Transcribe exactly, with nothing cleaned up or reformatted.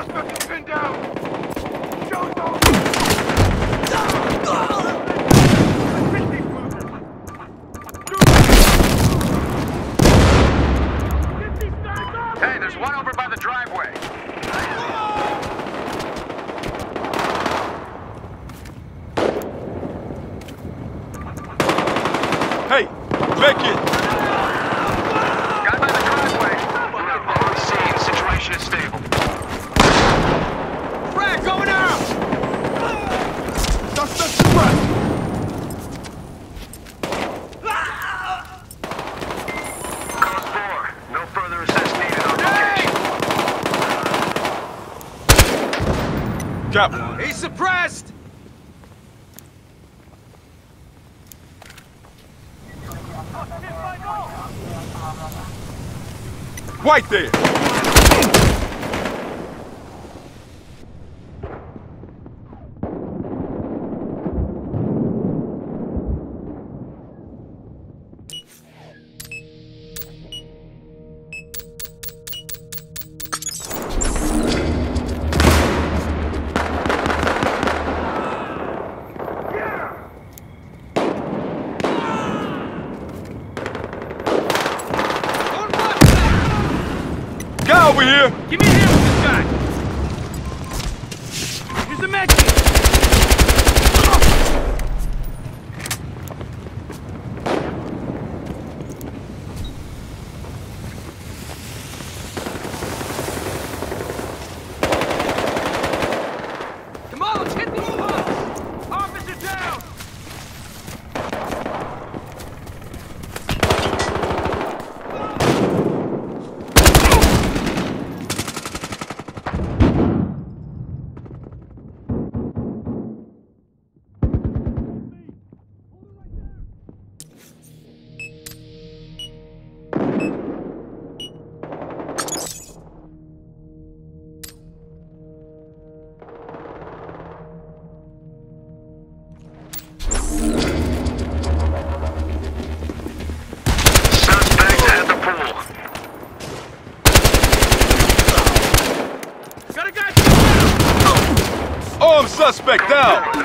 Suspect is pinned down! Show them! Hey, there's one over by the driveway. Hey, make it! Guy by the driveway. We're on scene. Situation is stable. Frag going out! Suspect suppressed! Code four. No further assist needed on location. Got one. He's suppressed! Right there! Guy over here! Give me a hand with this guy! Here's the med kit! Come on, let's hit these punks! Officer down! Armed suspect down!